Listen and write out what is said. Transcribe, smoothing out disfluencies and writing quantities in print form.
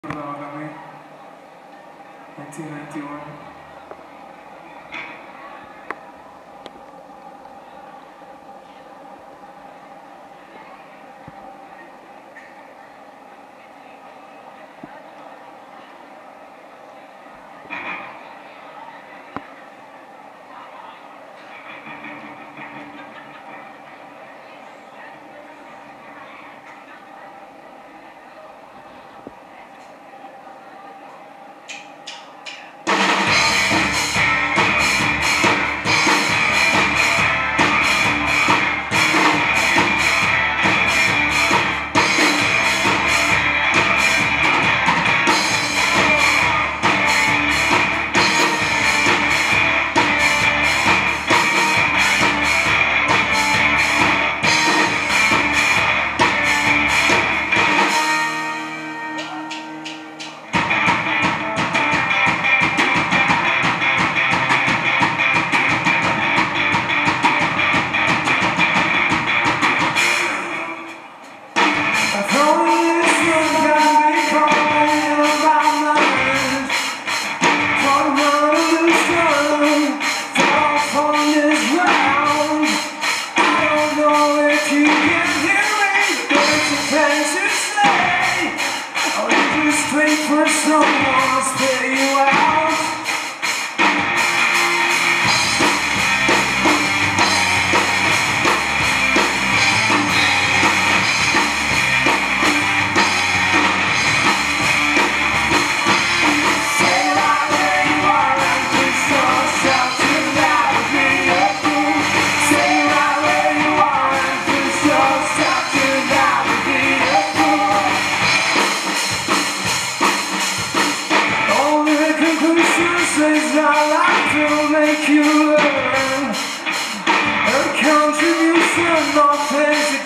1991. Wait for someone to spit you out. Say it out where you are and push yourself to that would be a fool. Say it out where you are and push yourself to that would be a fool. Says our life will make you learn a contribution, nothing to